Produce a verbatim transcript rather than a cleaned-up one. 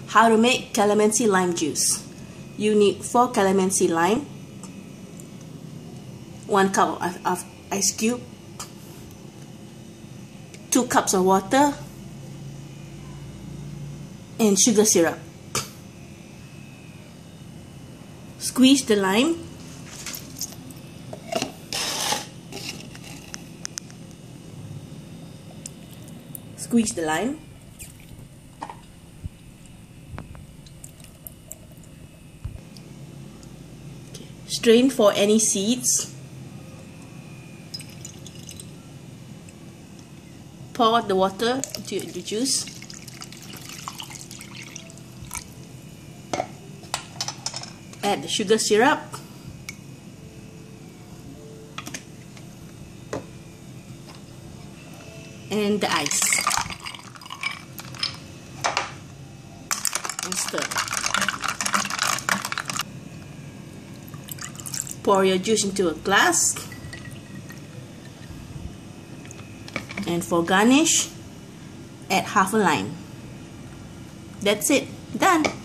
How to make calamansi lime juice. You need four calamansi lime, one cup of, of ice cube, two cups of water, and sugar syrup. Squeeze the lime. Squeeze the lime. Okay. Strain for any seeds. Pour the water into the juice. Add the sugar syrup. And the ice. And stir. Pour your juice into a glass. And for garnish, add half a lime. That's it. Done.